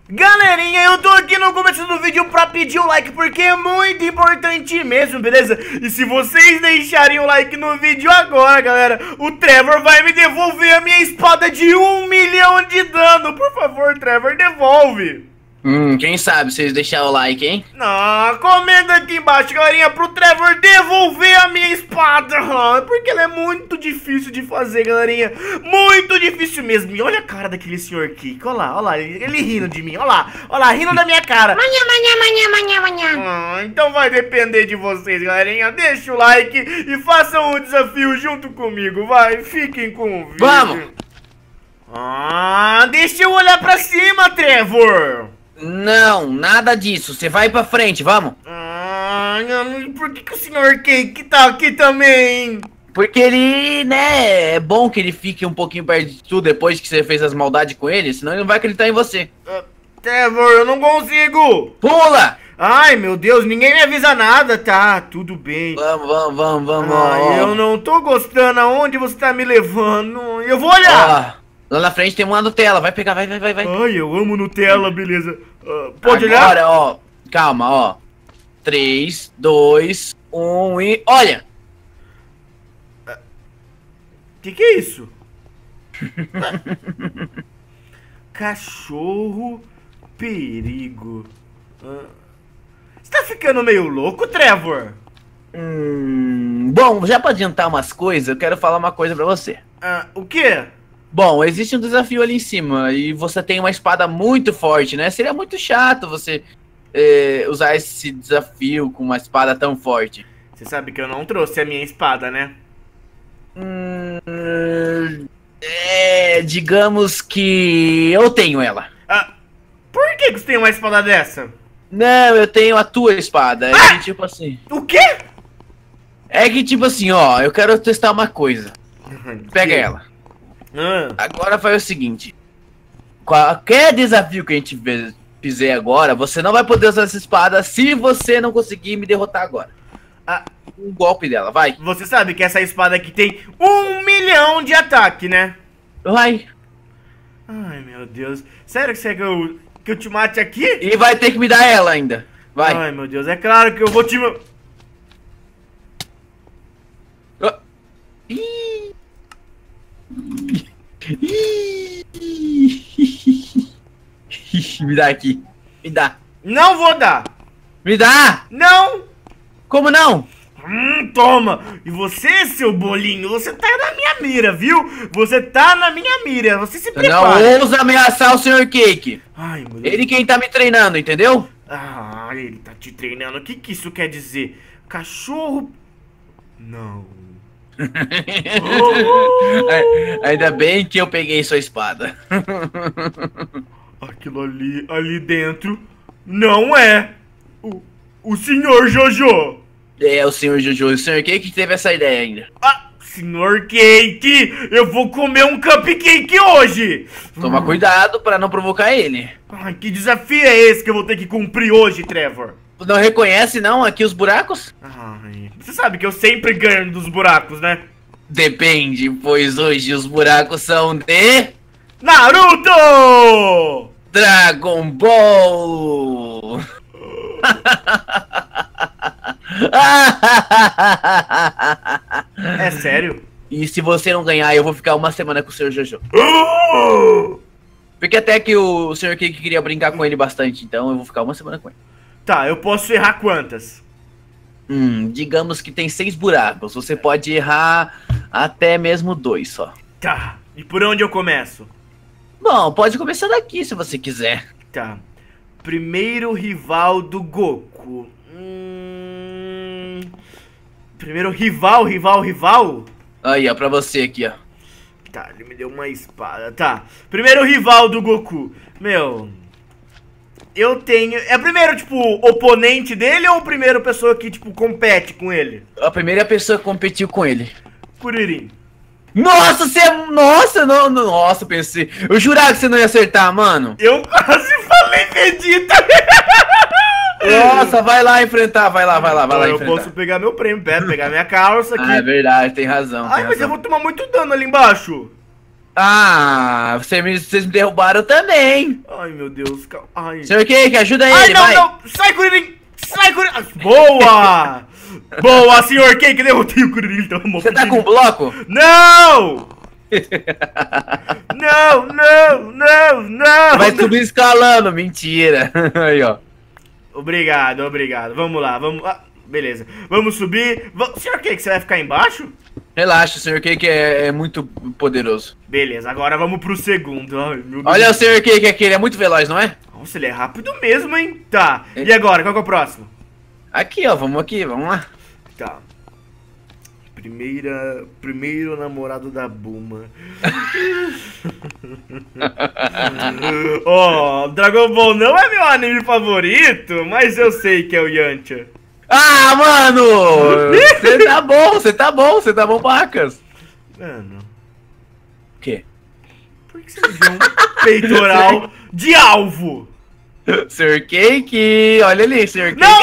Galerinha, eu tô aqui no começo do vídeo pra pedir o like, porque é muito importante mesmo, beleza? E se vocês deixarem o like no vídeo agora, galera, o Trevor vai me devolver a minha espada de 1 milhão de dano. Por favor, Trevor, devolve. Quem sabe vocês deixarem o like, hein? Comenta aqui embaixo, galerinha, pro Trevor devolver a minha espada. Porque ela é muito difícil de fazer, galerinha. Muito difícil mesmo. E olha a cara daquele senhor Kik. Olha lá, ele rindo de mim. Olha lá, rindo da minha cara. Manhã. Então vai depender de vocês, galerinha. Deixa o like e façam o desafio junto comigo. Vai, fiquem com o vídeo. Vamos! Deixa eu olhar pra cima, Trevor. Não, nada disso. Você vai pra frente, vamos. Por que o senhor Cake tá aqui também? Porque ele, né, é bom que ele fique um pouquinho perto de tu depois que você fez as maldades com ele, senão ele não vai acreditar em você. Trevor, eu não consigo. Pula! Ai, meu Deus, ninguém me avisa nada. Tá, tudo bem. Vamos. Eu não tô gostando aonde você tá me levando. Eu vou olhar. Lá na frente tem uma Nutella, vai pegar, vai. Ai, eu amo Nutella, beleza. Pode olhar? Agora, ó, calma, ó. 3, 2, 1 e... Olha! Que é isso? Cachorro perigo. Você tá ficando meio louco, Trevor? Bom, já pra adiantar umas coisas, eu quero falar uma coisa pra você. O quê? Bom, existe um desafio ali em cima e você tem uma espada muito forte, né? Seria muito chato você usar esse desafio com uma espada tão forte. Você sabe que eu não trouxe a minha espada, né? Digamos que eu tenho ela. Por que você tem uma espada dessa? Não, eu tenho a tua espada. É que tipo assim... O quê? É que tipo assim, ó, eu quero testar uma coisa. Pega ela. Agora faz o seguinte. Qualquer desafio que a gente fizer agora, você não vai poder usar essa espada se você não conseguir me derrotar agora. Um golpe dela, vai. Você sabe que essa espada aqui tem 1 milhão de ataque, né? Vai. Ai, meu Deus. Sério que você quer que eu te mate aqui? E vai ter que me dar ela ainda. Vai. Ai, meu Deus. É claro que eu vou te... Me dá aqui. Me dá. Não vou dar. Me dá. Não. Como não? Toma. E você, seu bolinho, você tá na minha mira, viu? Você tá na minha mira. Você se prepara. Não ousa ameaçar o Sr. Cake. Ai, meu Deus. Ele quem tá me treinando, entendeu? Ele tá te treinando. O que isso quer dizer? Cachorro... Não. Ainda bem que eu peguei sua espada. Aquilo ali dentro não é o Sr. Jojo. É o Sr. Jojo. O Sr. Cake teve essa ideia ainda. Sr. Cake, eu vou comer um cupcake hoje. Toma cuidado pra não provocar ele. Que desafio é esse que eu vou ter que cumprir hoje, Trevor? Não reconhece não aqui os buracos? Você sabe que eu sempre ganho dos buracos, né? Depende, pois hoje os buracos são de... Naruto! Dragon Ball! É sério? E se você não ganhar, eu vou ficar uma semana com o Sr. Jojo. Porque até que o Sr. Cake queria brincar com ele bastante, então eu vou ficar uma semana com ele. Tá, eu posso errar quantas? Digamos que tem 6 buracos. Você pode errar até mesmo 2 só. Tá, e por onde eu começo? Bom, pode começar daqui se você quiser. Tá. Primeiro rival do Goku. Primeiro rival? Aí, ó, pra você aqui, ó. Tá, ele me deu uma espada. Tá. Primeiro rival do Goku. Meu... Eu tenho... É primeiro, tipo, oponente dele ou primeiro pessoa que, tipo, compete com ele? A primeira pessoa que competiu com ele. Kuririn. Nossa, você é... Nossa, nossa, pensei... Eu jurava que você não ia acertar, mano. Eu quase falei Vegeta. Nossa, vai lá enfrentar, vai lá enfrentar. Eu posso pegar meu prêmio, pegar minha calça aqui. É verdade, tem razão. Mas eu vou tomar muito dano ali embaixo. Ah, vocês me derrubaram também. Ai, meu Deus, calma. Ai. Sr. Cake, ajuda ele, Ai, não, vai. não. Sai, Curirim. Sai, Curirim. Boa. Boa, Sr. Cake. Derrotei o Curirim. Você tá com um bloco? Não. Não, não, não, não. Vai subir escalando, mentira. Aí, ó. Obrigado, obrigado. Vamos lá, vamos lá. Beleza, vamos subir. Sr. Cake, você vai ficar embaixo? Relaxa, o Sr. Cake é muito poderoso. Beleza, agora vamos pro segundo. Ai, meu Deus. Olha o Sr. Cake aqui, ele é muito veloz, não é? Nossa, ele é rápido mesmo, hein? Tá, e agora, qual que é o próximo? Aqui, ó, vamos lá. Tá. Primeiro namorado da Bulma. Ó, Dragon Ball não é meu anime favorito, mas eu sei que é o Yantia. Ah, mano! Você tá bom, pacas. Mano, O quê? por que você me deu um peitoral de alvo? Sr. Cake, olha ali, Sr. Cake. Não,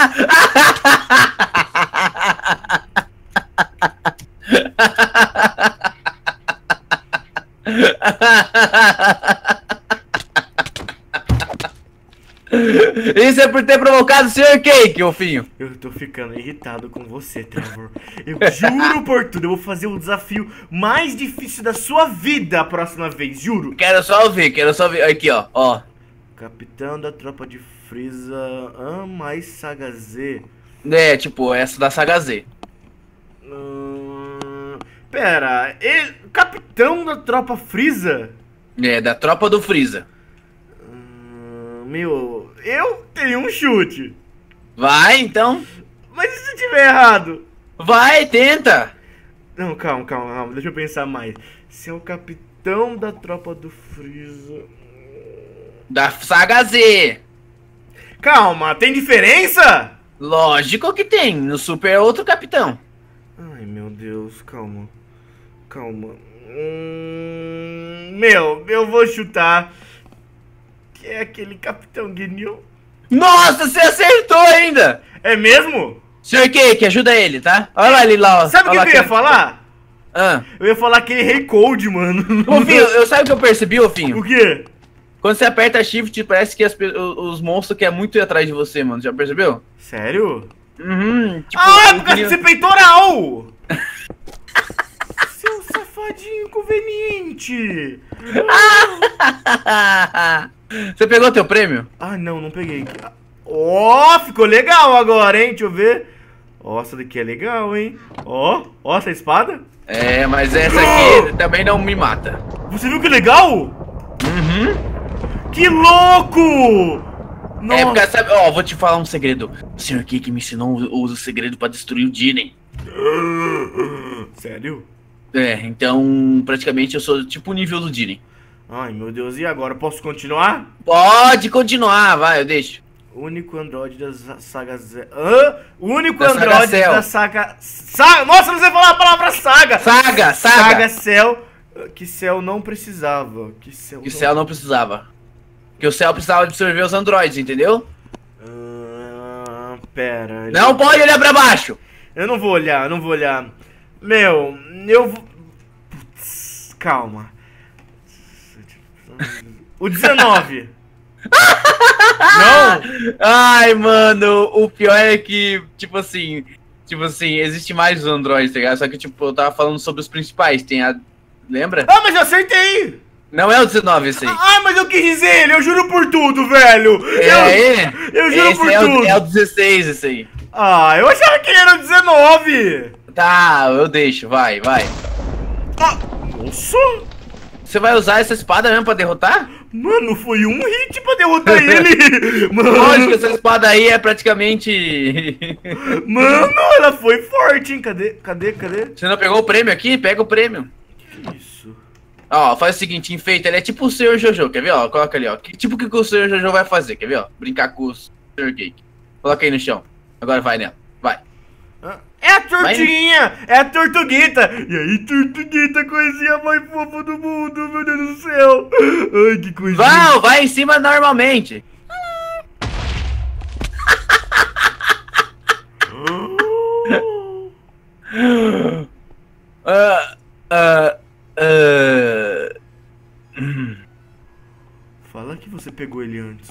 Isso é por ter provocado o Sr. Cake, ofinho. eu tô ficando irritado com você, Trevor. Eu juro por tudo, eu vou fazer o desafio mais difícil da sua vida a próxima vez, juro. Quero só ver. Aqui, ó. Capitão da tropa de Frieza, mais Saga Z. É, tipo, essa da Saga Z. Pera, ele... Capitão da tropa Frieza? É, da tropa do Freeza. Meu, eu tenho um chute. Vai, então. Mas e se eu tiver errado? Vai, tenta. Não, calma, deixa eu pensar mais. Se é o capitão da tropa do Freeza... Da Saga Z. Calma, tem diferença? Lógico que tem. No Super é outro capitão. Ai, meu Deus, calma. Meu, eu vou chutar que é aquele Capitão Guinil. Nossa, você acertou ainda. É mesmo? Sr. Cake, ajuda ele, tá? Olha lá ele lá, ó. Sabe o Olha que lá eu ia falar? Ah. Eu ia falar aquele Rei Cold, mano. Ofinho, sabe o que eu percebi, Ofinho? O quê? Quando você aperta Shift, parece que os monstros querem muito ir atrás de você, mano. Já percebeu? Sério? Uhum. Tipo, É por causa desse peitoral! Seu safadinho conveniente! Você pegou teu prêmio? Não peguei. Ó, ficou legal agora, hein? Deixa eu ver. Ó, essa daqui é legal, hein? Ó, essa espada. É, mas essa aqui também não me mata. Você viu que legal? Uhum. Que louco! É, porque, sabe, ó, vou te falar um segredo. O Sr. Cake me ensinou o segredo pra destruir o Dinen. Sério? É, então praticamente eu sou tipo o nível do Dinen. Ai, meu Deus, e agora? Posso continuar? Pode continuar, vai, eu deixo. Único androide da saga Z. O único Da androide Saga da saga... Nossa, não sei falar a palavra saga! Saga! Saga Cell. Que Cell não precisava. Que Cell não precisava. Porque o Cell precisava absorver os androides, entendeu? Pera. Não pode olhar pra baixo! Eu não vou olhar. Meu, eu vou... Putz, calma. O 19. Não? Ai, mano, o pior é que, tipo assim, existe mais androides, tá ligado? Só que, tipo, eu tava falando sobre os principais, tem a... Lembra? Mas eu acertei! Não é o 19 esse aí. Mas eu quis dizer ele, eu juro por tudo, velho! Eu juro por tudo! É o 16 esse aí. Eu achava que ele era o 19! Tá, eu deixo, vai. Nossa! Você vai usar essa espada mesmo pra derrotar? Mano, foi um hit pra derrotar ele! Mano! Lógico, essa espada aí é praticamente... Mano, ela foi forte, hein? Cadê? Você não pegou o prêmio aqui? Pega o prêmio. Que isso? Ó, faz o seguinte, enfeita, ele é tipo o Sr. Jojo, quer ver, ó? Coloca ali, ó. Tipo o que o Sr. Jojo vai fazer, quer ver, ó? Brincar com o Sr. Cake. Coloca aí no chão. Agora vai nela, vai. É a tortinha! É a tortuguita! E aí, tortuguita, coisinha mais fofa do mundo, meu Deus do céu! Ai, que coisinha! Vai em cima normalmente! Fala que você pegou ele antes.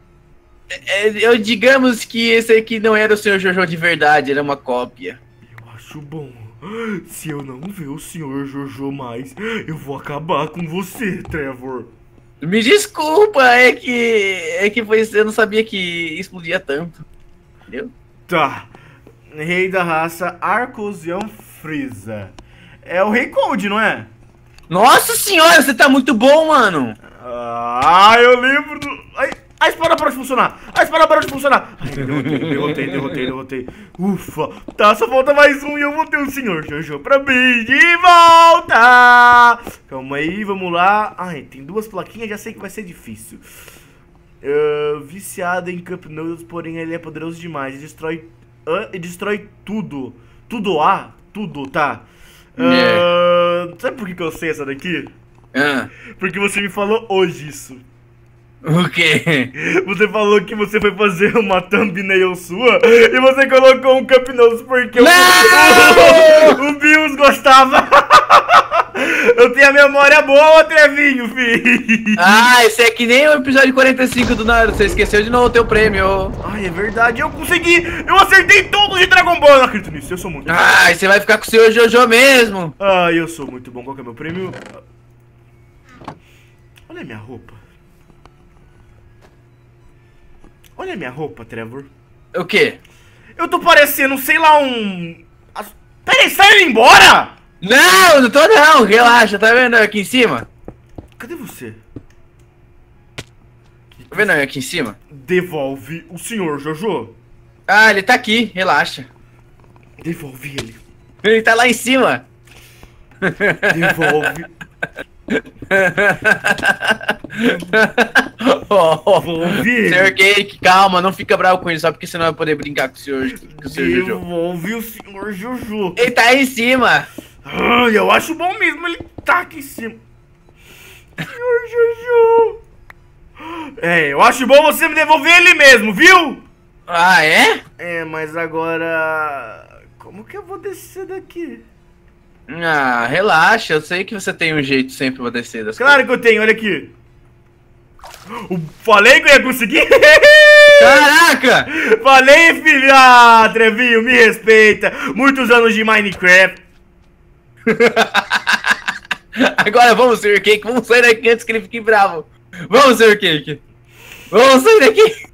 Digamos que esse aqui não era o Sr. Jojo de verdade, era uma cópia. Eu acho bom. Se eu não ver o Sr. Jojo mais, eu vou acabar com você, Trevor. Me desculpa, é que foi, eu não sabia que explodia tanto. Entendeu? Tá. Rei da raça Arcosian Frieza. É o Rei Cold, não é? Nossa senhora, você tá muito bom, mano. Ah, eu lembro do... Ai, a espada parou de funcionar. A espada parou de funcionar. Ai, derrotei. Ufa. Tá, só falta mais um e eu vou ter o Sr. Jojo pra mim de volta. Calma aí, vamos lá. Ai, tem duas plaquinhas, já sei que vai ser difícil. Viciado em Cup Noodles, porém ele é poderoso demais. E destrói tudo. Tudo, tá. Sabe por que eu sei essa daqui? Porque você me falou hoje isso. O quê? Você falou que você foi fazer uma thumbnail sua e você colocou um Cup Noodles porque o Bills gostava. Eu tenho a memória boa, Trevinho, filho. Ah, esse é que nem o episódio 45 do Naruto. Você esqueceu de novo o teu prêmio. Ai, é verdade, eu consegui. Eu acertei todos de Dragon Ball. Eu não acredito nisso, eu sou muito bom. Ah, você vai ficar com o seu Jojo mesmo. Ah, eu sou muito bom. Qual que é meu prêmio? Olha a minha roupa. Olha a minha roupa, Trevor. O quê? Eu tô parecendo, sei lá, um... Peraí, sai embora! Não tô não, relaxa, tá vendo aqui em cima? Cadê você? Tá vendo aqui em cima? Devolve o Sr. Jojo. Ah, ele tá aqui, relaxa. Devolve ele. Ele tá lá em cima. Devolve. Sr. Cake, calma, não fica bravo com ele, só porque você não vai poder brincar com o Sr. Jojo. Devolve o Sr. Jojo. Ele tá aí em cima. Eu acho bom mesmo, ele tá aqui em cima. Sr. Jojo. Eu acho bom você me devolver ele mesmo, viu? Ah, é? Mas agora... Como que eu vou descer daqui? Ah, relaxa, eu sei que você tem um jeito sempre pra descer das Claro que eu tenho, olha aqui. Falei que eu ia conseguir. Caraca! Falei, filho. Ah, Trevinho, me respeita. Muitos anos de Minecraft. Agora vamos, Sr. Cake, vamos sair daqui antes que ele fique bravo. Vamos, Sr. Cake. Vamos sair daqui.